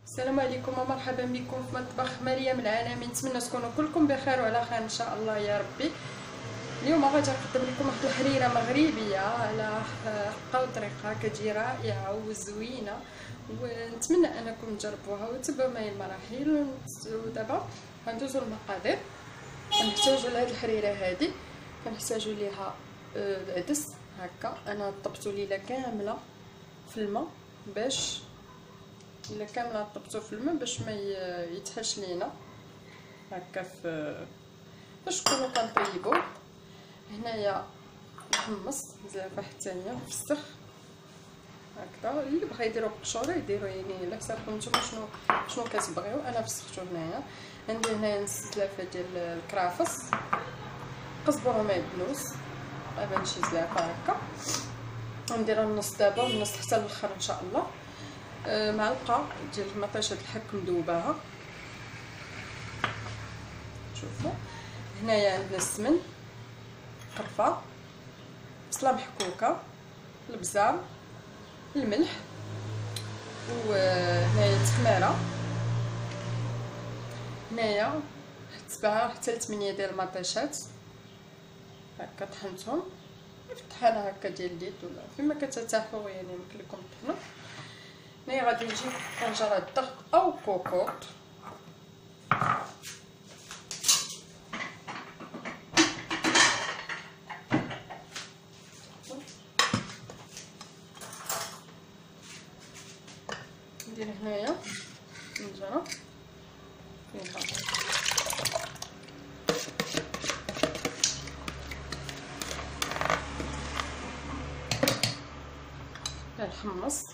السلام عليكم ومرحبا بكم في مطبخ مريم العالمي. نتمنى تكونوا كلكم بخير وعلى خير ان شاء الله يا ربي. اليوم غادي نقدم لكم واحد الحريره مغربيه على حقه وطريقه كتجي رائعه وزوينه، ونتمنى انكم تجربوها وتتبعوا معايا المراحل. ودابا غندوزو المقادير. كنحتاجو لهاد الحريره هادي كنحتاجو ليها العدس هكا. انا طبتو ليله كامله في الماء باش طبتو في الماء باش ما يتحش لينا هكا باش نكونوا كنطيبوه. هنايا محمص زلافه حتى هي مفسخ هكذا. اللي بغا يديرو بقشوره يديرو، يعني على حسابكم نتوما شنو كتبغيو. انا فسختو هنايا. عندي هنايا نص زلافه ديال الكرافس، قزبر ومعدنوس، غابا شي زلافه هكا. غندير النص دابا والنص حتى الاخر ان شاء الله. معلقه ديال مطيشه الحك مذوباها. شوفوا هنايا عندنا السمن، قرفه، بصله محكوكه، البزار، الملح، وهنايا التحميره. هنايا 7 حتى 8 ديال المطيشات هكا طحنتهم في الطحانه هكا ديال اليد ولا فيما كترتاحوا، يعني يمكن لكم تطحنوا. هنايا غادي نجيب طنجره الضغط او كوكوط. ندير هنايا طنجره فيها الحمص،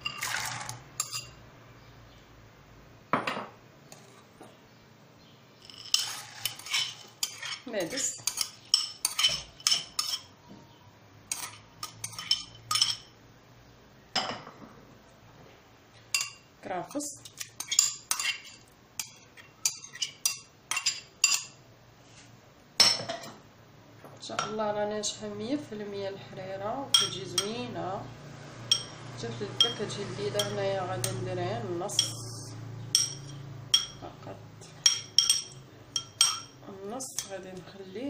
العدس، كرافس، ان شاء الله راه ناجحه 100% الحريره وكتجي زوينه جات لذة كتجي لذيذه. هنايا غادي ندير غير النص فقط، النص غادي نخليه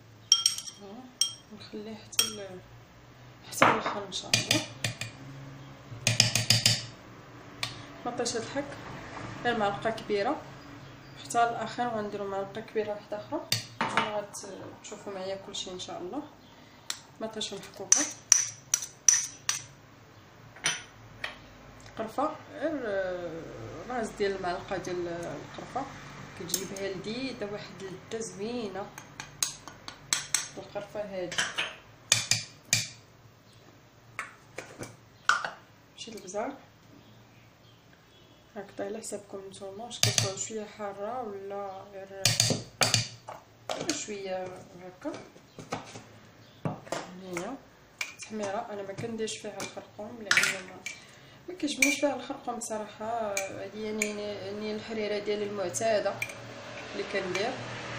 حتى الاخر ان شاء الله. مطيشه الحك غير معلقه كبيره حتى الاخر، وغنديروا معلقه كبيره واحده اخرى. غتشوفوا معايا كلشي ان شاء الله. مطيشه محكوكه، قرفه غير راس ديال المعلقه ديال القرفه كتجيبها لذيذه، واحد اللذه زوينه القرفه هادي. شي البزار هكذا على حسابكم نتوما واش كتبغيو شويه حاره ولا غير شويه هكا. هنايا التحميره انا ما كنديرش فيها الخرقوم لان ما كيعجبنيش فيها الخرقوم بصراحه. هذه يعني الحريره ديالي المعتاده اللي كندير.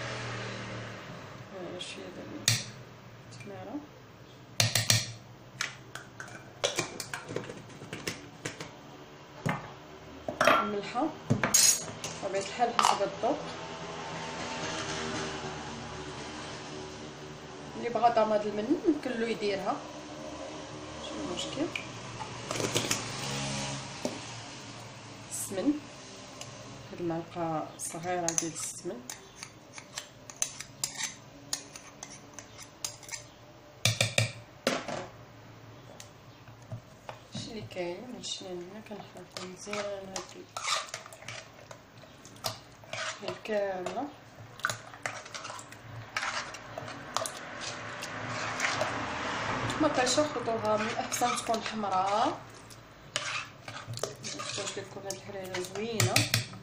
شويه ديال التحميره، الملحه بطبيعه الحال حسب الذوق. اللي بغى ضماد المن يمكن له يديرها، ماشي مشكل. السمن، هاد المعلقه صغيره ديال السمن، هادشي اللي كاين. هادشي اللي عندنا كنخلطو مزيان هادي كامله. مطيشه خذوها من الاحسن تكون حمراء باش تكون هاد الحريره زوينه.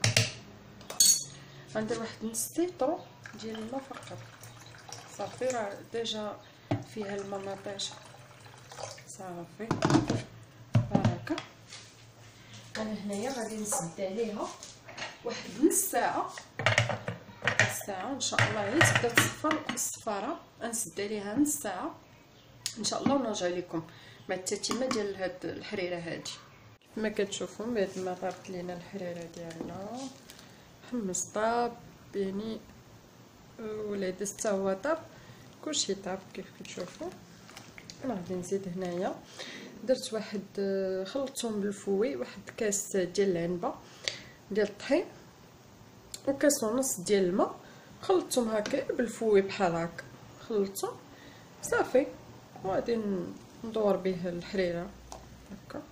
غندير واحد نص لتر ديال الماء فقط صافي، راه ديجا فيها الماء مطيشه صافي هكا. انا هنايا غادي نسد عليها واحد نص ساعه ان شاء الله. هي تبدا تصفر الصفاره غنسد عليها نص ساعه ان شاء الله ونرجع لكم مع التتمه ديال هاد الحريره هادي. كما كتشوفوا من بعد ما طابت لينا الحريره ديالنا حمصتها يعني ولا دزت هو طاب كلشي طاب كيف كتشوفوا. انا غادي نزيد هنايا درت واحد خلطتهم بالفوي واحد كاس ديال العنبه ديال الطحين وكاس ونص ديال الماء خلطتهم هكا بالفوي بحال هكا خلطتهم صافي وغادي ندور به الحريره هكا.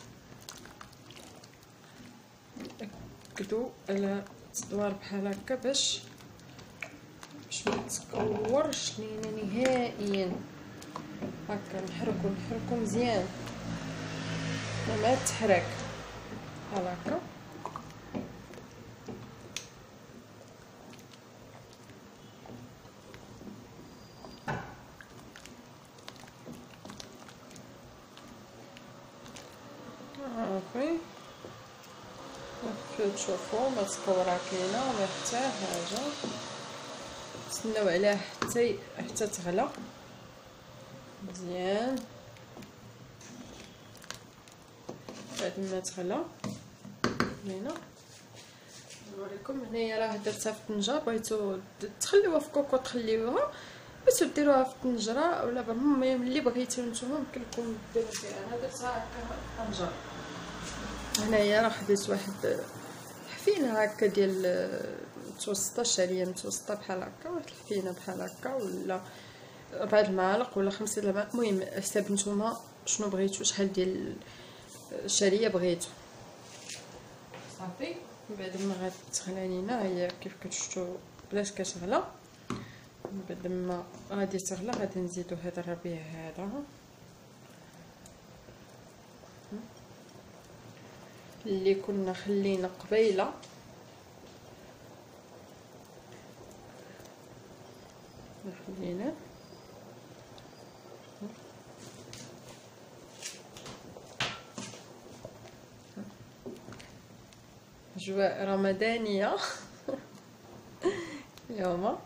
نأكدوا على تدوار بحال هكا باش ما تكورش لينا نهائيا هكا. نحركو مزيان ما تحرك بحال هكا. صافي كيف تشوفوا ما تكورا كاينه وما حتى حاجه. نستناو عليها حتى تغلى مزيان. بعد ما تغلى هنا نوريكم هنايا راه درتها في الطنجره. بغيتو تخليوها في كوكو تخليوها بغيتو ديروها في الطنجره ولا المهم اللي بغيتو نتوما يمكن لكم ديروا فيها. انا درتها هكا في الطنجره. هنايا راه خديت واحد حفينه هكا ديال متوسطه شاريه متوسطه بحال هكا واحد الحفينه بحال هكا ولا 4 المعالق ولا 5 المعالق المهم حساب نتوما شنو بغيتو شحال ديال الشاريه بغيتو صافي. بعد ما غتغلى لينا هي كيف كتشوفوا بدات كتغلى. بعد ما غادي تغلى غادي نزيدو هذا الربيع هذا اللي كنا خلينا قبيله خلينا أجواء رمضانية اليوم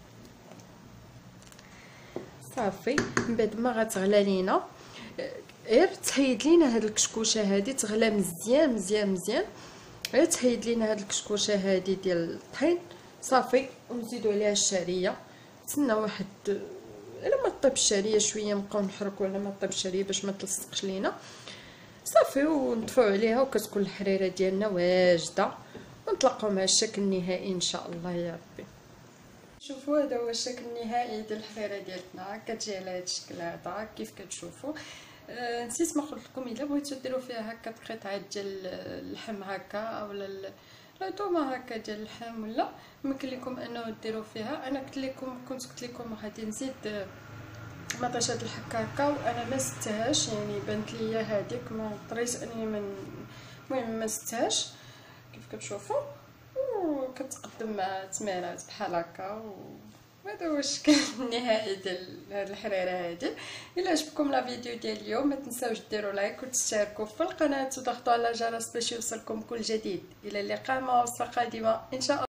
صافي. من بعد ما غتغلى لينا غير تحيد لينا هاد الكشكوشه هادي تغلى مزيان مزيان مزيان. غير تحيد لينا هاد الكشكوشه هادي ديال الطحين صافي ونزيدو عليها الشعريه. نتسنى واحد الا ما طيب الشعريه شويه نبقاو نحركوا على ما طيب الشعريه باش ما تلصقش لينا صافي ونطفيو عليها وكتكون الحريره ديالنا واجده. ونتلاقاو مع الشكل النهائي ان شاء الله يا ربي. شوفوا هذا هو الشكل النهائي ديال الحريره ديالتنا كتجي على هذا الشكل هذا كيف كتشوفوا. نسيت ما قلت لكم الا بغيتو ديروا فيها هكا قطعات ديال اللحم هكا اولا العظومه هكا ديال اللحم ولا يمكن لكم انه ديروا فيها. انا كنت قلت لكم غادي نزيد مطيشه الحكا هكا وانا ما ستهاش يعني بانت ليا هذيك ما اضطريت اني المهم ما ستهاش كيف كتشوفوا. وكتقدم مع تمارات بحال هكا وهذا هو الشكل النهائي ديال هاد الحريره هادي. الا عجبكم لا فيديو ديال اليوم ما تنساوش ديروا لايك وتشتركوا في القناه وتضغطوا على الجرس باش يوصلكم كل جديد. الى اللقاء مع وصفه قادمه ان شاء الله.